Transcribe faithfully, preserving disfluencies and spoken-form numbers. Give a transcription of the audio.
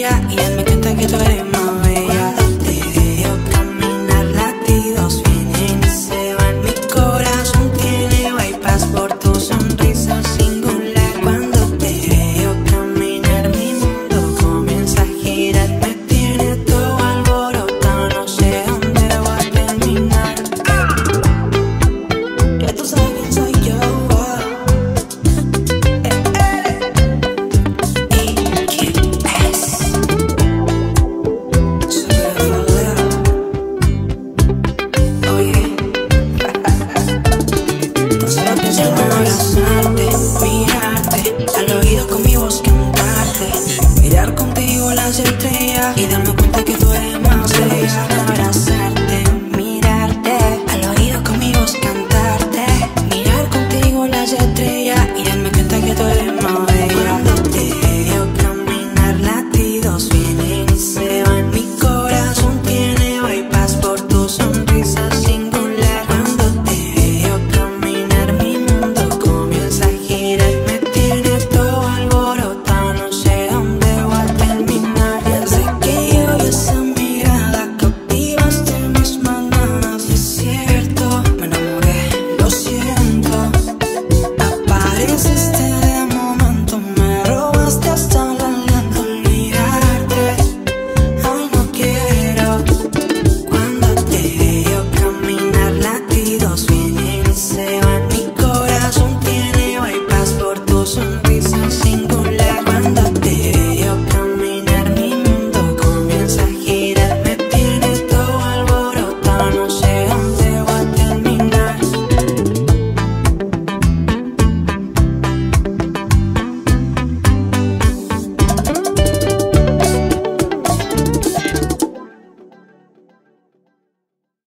estrella y darme cuenta que tú eres más bella. Te veo caminar, latidos vienen y se van. Mi corazón tiene bypass por tu sonrisa singular. Cuando te veo caminar, mi mundo comienza a girar. Me tiene todo alborotado, no sé dónde voy a terminar. Ya tú sabes quién soy yo. Al oído con mi voz cantarte, mirar contigo las estrellas y darme cuenta que tú eres más bella.